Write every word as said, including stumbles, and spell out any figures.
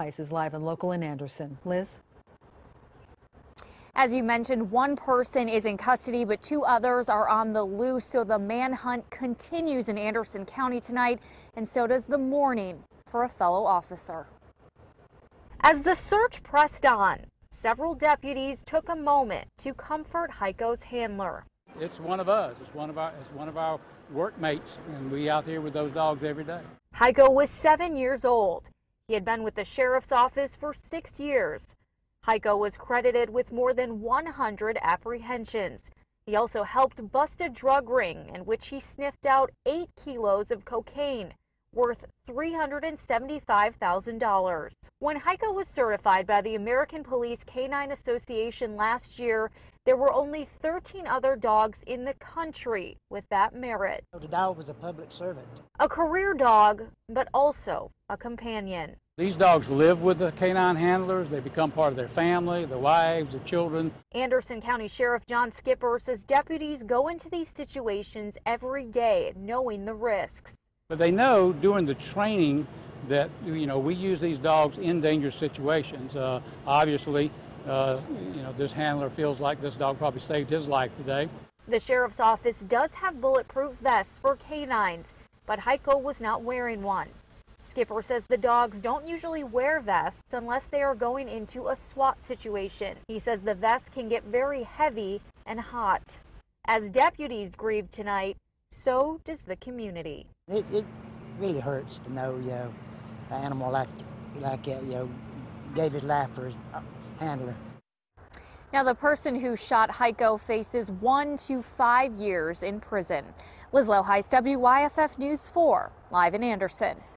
Heiss is live and local in Anderson. Liz? As you mentioned, one person is in custody, but two others are on the loose. So the manhunt continues in Anderson County tonight, and so does the mourning for a fellow officer. As the search pressed on, several deputies took a moment to comfort Hyco's handler. It's one of us. It's one of our. It's one of our workmates, and we out here with those dogs every day. Hyco was seven years old. He had been with the sheriff's office for six years. Hyco was credited with more than one hundred apprehensions. He also helped bust a drug ring in which he sniffed out eight kilos of cocaine, worth three hundred seventy-five thousand dollars. When Hyco was certified by the American Police Canine Association last year, there were only thirteen other dogs in the country with that merit. The dog was a public servant. A career dog, but also a companion. These dogs live with the canine handlers. They become part of their family, their wives, their children. Anderson County Sheriff John Skipper says deputies go into these situations every day knowing the risks. But they know during the training that, you know, we use these dogs in dangerous situations. Uh, obviously, uh, you know, this handler feels like this dog probably saved his life today. The sheriff's office does have bulletproof vests for canines, but Hyco was not wearing one. Skipper says the dogs don't usually wear vests unless they are going into a SWAT situation. He says the vests can get very heavy and hot. As deputies grieve tonight, so does the community. It, it really hurts to know, you know, an animal like, like uh, you know, gave his life for his handler. Now, the person who shot Hyco faces one to five years in prison. Liz Hyco, W Y F F News four, live in Anderson.